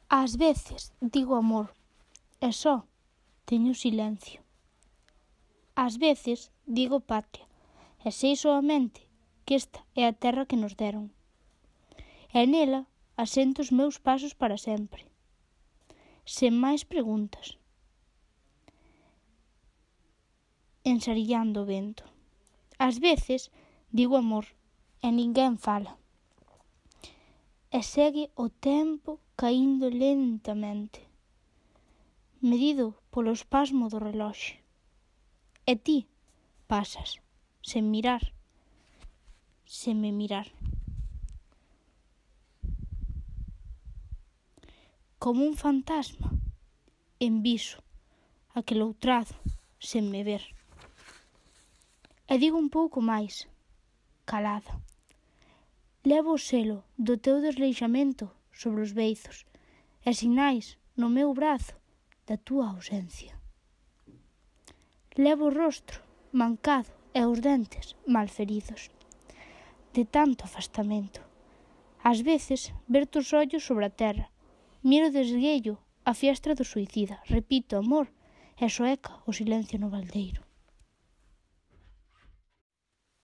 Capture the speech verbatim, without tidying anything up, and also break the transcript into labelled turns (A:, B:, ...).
A: Ás veces digo amor, e só teño silencio. Ás veces digo patria, e sei soamente que esta é a terra que nos deron. E nela asento os meus pasos para sempre, sen máis preguntas, ensarillando o vento. Ás veces digo amor, e ninguén fala. E segue o tempo caíndo lentamente, medido polo espasmo do reloxe. E ti pasas, sen mirar, sen me mirar. Como un fantasma, enviso aquel outrado sen me ver. E digo un pouco máis, calada. Levo o selo do teu desleixamento sobre os beizos e sinais no meu brazo da túa ausencia. Levo o rostro mancado e os dentes malferidos de tanto afastamento. Ás veces verto os ollos sobre a terra, miro de esguello a fiestra do suicida, repito amor e soeca o silencio no baldeiro.